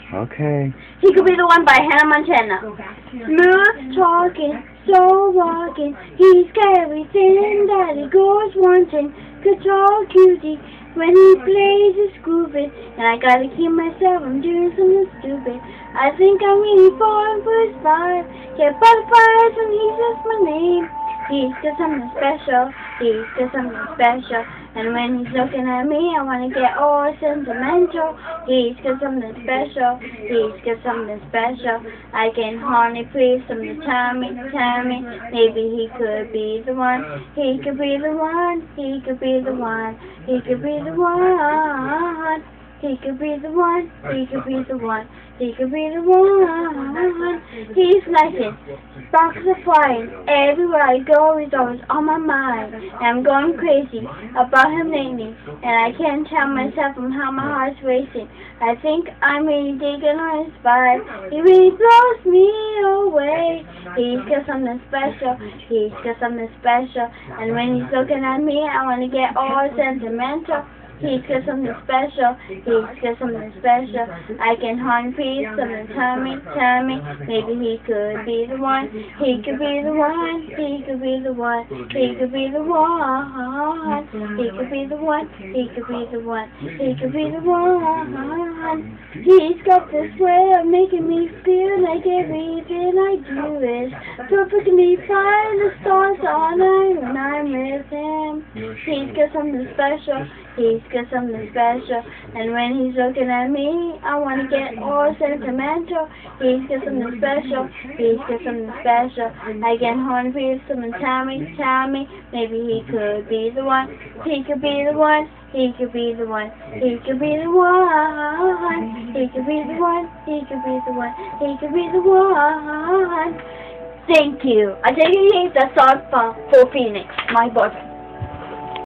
Okay. He Could Be the One by Hannah Montana. Smooth talking, slow walking, he's everything that he goes wanting. Guitar cutie, when he plays his grooving, and I gotta keep myself from doing something stupid. I think I'm really falling for his vibe. Get butterflies when he says my name. He's got something special, he's got something special. And when he's looking at me, I wanna get all sentimental. He's got something special, he's got something special. I can hardly please him to tell me. Maybe he could be the one, he could be the one, he could be the one, he could be the one. He could be the one, he could be the one, he could be the one. He's lightning, sparks are flying, everywhere I go he's always on my mind. And I'm going crazy about him lately, and I can't tell myself from how my heart's racing. I think I'm really digging on his vibe, he really blows me away. He's got something special, he's got something special. And when he's looking at me, I want to get all sentimental. He's got something special, he's got something special. I can hardly please something, tell me. Maybe he could be the one, he could be the one, he could be the one, he could be the one, he could be the one, he could be the one, he could be the one. He's got this way of making me feel like everything I do is perfectly fine. The stars all night when I'm with him. He's got something special, he's got something special. And when he's looking at me, I want to get all sentimental. He's got something special, he's got something special. I can hardly please someone, tell me. Maybe he could be the one, he could be the one, he could be the one, he could be the one, he could be the one, he could be the one, he could be the one. Thank you. I take it he's a song for Phoenix, my boyfriend.